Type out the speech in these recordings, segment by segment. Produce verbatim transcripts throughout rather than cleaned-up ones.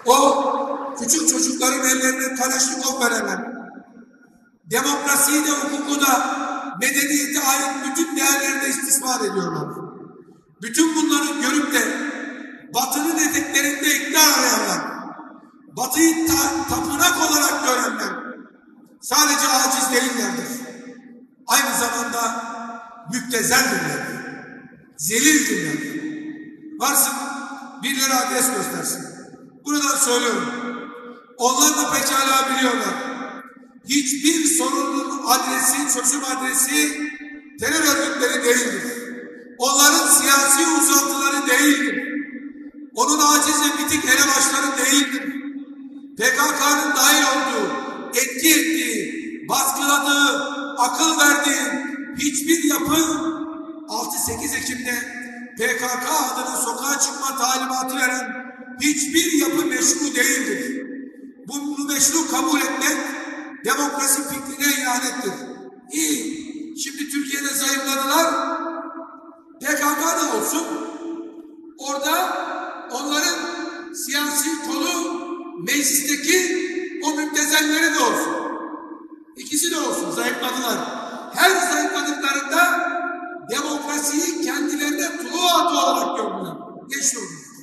O küçük çocukların ellerine Kalaşnikov verenler, demokrasiyi de, hukuku da, medeniyete ait bütün değerleri de istismar ediyorlar. Bütün bunları görüp de Batı'nın eteklerinde iktidar arayanlar, Batı'yı ta tapınak olarak görenler sadece aciz değillerdir. Aynı zamanda müptezeldirler, zelildirler. Varsın birileri adres göstersin. Buradan söylüyorum. Onlar da pekala biliyorlar. Hiçbir sorunun adresi, çözüm adresi terör örgütleri değildir. Onların siyasi uzantıları değildir. Onun aciz ve bitik elebaşları değildir. P K K'nın dahil olduğu, etki ettiği, baskıladığı, akıl verdiği hiçbir yapı altı sekiz Ekim'de P K K adına sokağa çıkma talimatı veren hiçbir yapı meşru değildir. Bunu meşru kabul etmek demokrasi fikrine ihanettir. İyi. Şimdi Türkiye'de zayıfladılar. P K K da olsun. Orada onların siyasi kolu meclisteki o müptezelleri de olsun. İkisi de olsun. Zayıfladılar. Her zayıfladıklarında demokrasiyi kendilerine tulu adı olarak gördüler. Geçti o gün.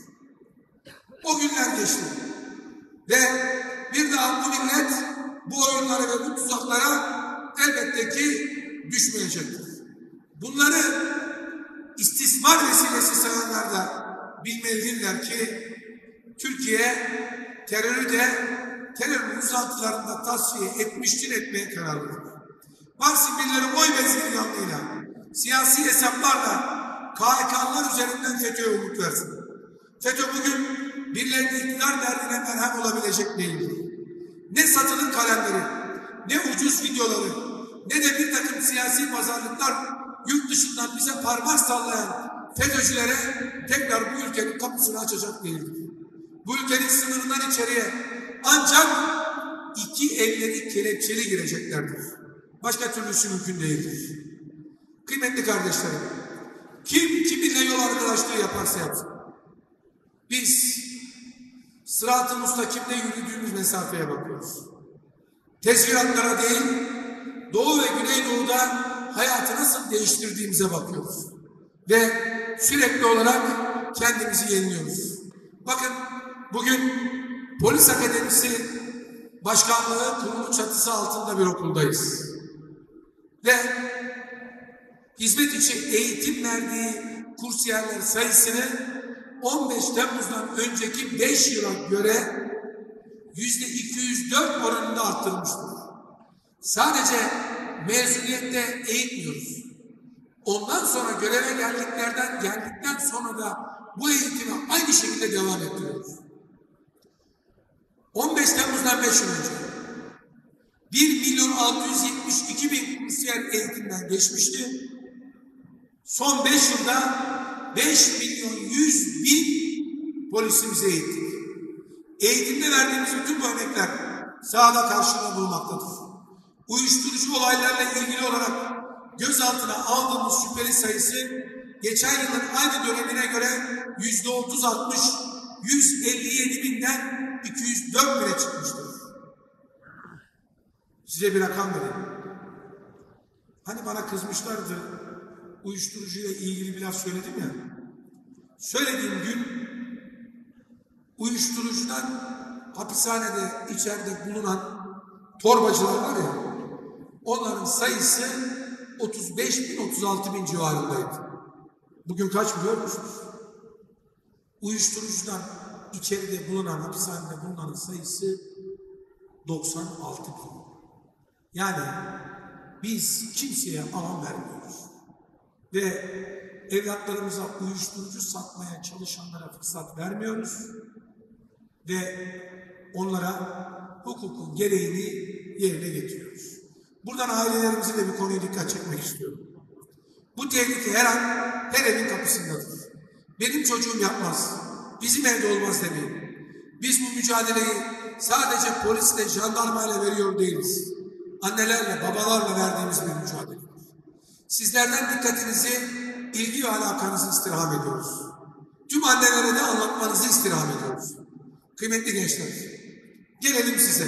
O günler geçti. Ve bir daha bu millet bu oyunlara ve bu tuzaklara elbette ki düşmeyecektir. Bunları istismar vesilesi sayanlar da bilmelidirler ki Türkiye terörü de terör uzantılarında tasfiye etmiştir, etmeye kararlıdır. Varsın birileri oy veziri yanlığıyla, siyasi hesaplarla K H K'lar üzerinden FETÖ'ye umut versin. FETÖ bugün birilerinin iktidar derdine merhem olabilecek değildir. Ne satılık kalemleri, ne ucuz videoları, ne de bir takım siyasi pazarlıklar yurt dışından bize parmak sallayan FETÖ'cülere tekrar bu ülkenin kapısını açacak değildir. Bu ülkenin sınırından içeriye ancak iki elleri kelepçeli gireceklerdir. Başka türlüsü mümkün değildir. Kıymetli kardeşlerim, kim kiminle yol arkadaşlığı yaparsa yapsın, biz sırat-ı müstakimde yürüdüğümüz mesafeye bakıyoruz. Tezviratlara değil, Doğu ve Güneydoğu'da hayatı nasıl değiştirdiğimize bakıyoruz. Ve sürekli olarak kendimizi yeniliyoruz. Bakın bugün Polis Akademisi Başkanlığı kurulu çatısı altında bir okuldayız. Ve hizmet için eğitim verdiği kursiyerler sayısını on beş Temmuz'dan önceki beş yıla göre yüzde iki yüz dört oranında arttırmıştır. Sadece mezuniyette eğitmiyoruz. Ondan sonra göreve geldiklerden geldikten sonra da bu eğitimi aynı şekilde devam ettiriyoruz. on beş Temmuz'dan beş yıl önce bir milyon altı yüz yetmiş iki bin kursiyer eğitimden geçmişti. Son beş yılda beş milyon yüz bin polisimize eğittik. Eğitimde verdiğimiz bütün bu örnekler sahada karşılığını bulmaktadır. Uyuşturucu olaylarla ilgili olarak gözaltına aldığımız şüpheli sayısı geçen yılın aynı dönemine göre yüzde otuz altmış, yüz elli yedi binden iki yüz dört bine çıkmıştır. Size bir rakam vereyim. Hani bana kızmışlardı, uyuşturucuyla ilgili bir laf söyledim ya. Söylediğim gün uyuşturucudan hapishanede içeride bulunan torbacılar var ya, onların sayısı otuz beş bin otuz altı bin civarındaydı. Bugün kaç biliyor musunuz? Uyuşturucudan içeride bulunan, hapishanede bulunanın sayısı doksan altı bin. Yani biz kimseye aman vermiyoruz. Ve evlatlarımıza uyuşturucu satmaya çalışanlara fırsat vermiyoruz. Ve onlara hukukun gereğini yerine getiriyoruz. Buradan ailelerimize de bir konuya dikkat çekmek istiyorum. Bu tehlike her an her evin kapısındadır. Benim çocuğum yapmaz, bizim evde olmaz demeyin. Biz bu mücadeleyi sadece polisle, jandarmayla veriyor değiliz. Annelerle, babalarla verdiğimiz bir mücadele. Sizlerden dikkatinizi, ilgi ve alakanızı istirham ediyoruz. Tüm annelere de anlatmanızı istirham ediyoruz. Kıymetli gençler, gelelim size.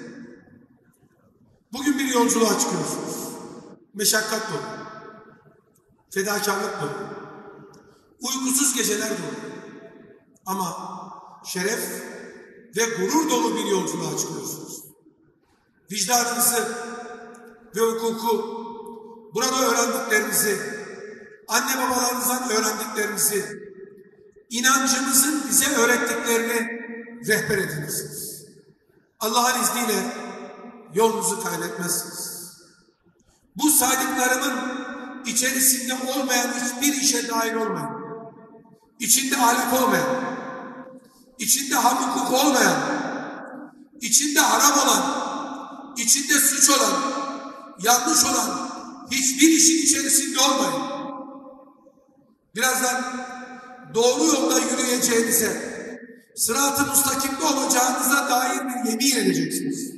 Bugün bir yolculuğa çıkıyorsunuz. Meşakkat dolu, fedakarlık dolu, uykusuz geceler dolu. Ama şeref ve gurur dolu bir yolculuğa çıkıyorsunuz. Vicdanınızı ve hukuku, burada öğrendiklerinizi, anne babalarınızdan öğrendiklerinizi, inancımızın bize öğrettiklerini rehber edinirsiniz. Allah'ın izniyle yolunuzu kaybetmezsiniz. Bu saydıklarımın içerisinde olmayan hiçbir işe dahil olmayın. İçinde ahlak olmayan, içinde hak hukuk olmayan, içinde haram olan, içinde suç olan, yanlış olan hiçbir işin içerisinde olmayın. Birazdan doğru yolda yürüyeceğinize, sırat-ı müstakimde olacağınıza dair bir yemin edeceksiniz.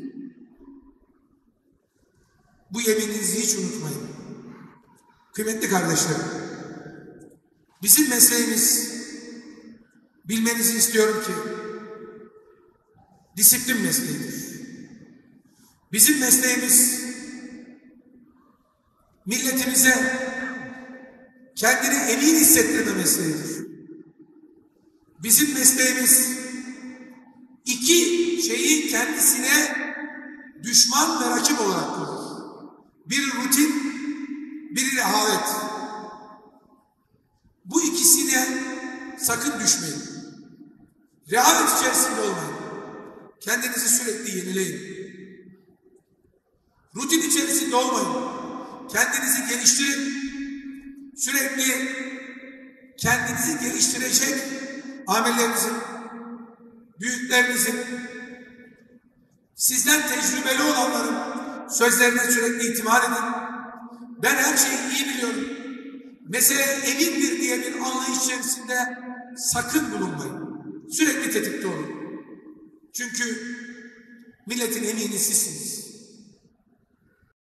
Bu yemininizi hiç unutmayın. Kıymetli kardeşlerim, bizim mesleğimiz, bilmenizi istiyorum ki, disiplin mesleğidir. Bizim mesleğimiz, milletimize kendini emin hissettirme mesleğidir. Bizim mesleğimiz, iki şeyin kendisine düşman ve rakip olarak görür. Bir rutin, bir rehavet. Bu ikisine sakın düşmeyin. Rehavet içerisinde olmayın. Kendinizi sürekli yenileyin. Rutin içerisinde olmayın. Kendinizi geliştirin. Sürekli kendinizi geliştirecek amellerinizin, büyüklerinizin, sizden tecrübeli olanların sözlerine sürekli itimat edin. Ben her şeyi iyi biliyorum, mesele emindir diye bir anlayış içerisinde sakın bulunmayın. Sürekli tetikte olun. Çünkü milletin emini sizsiniz.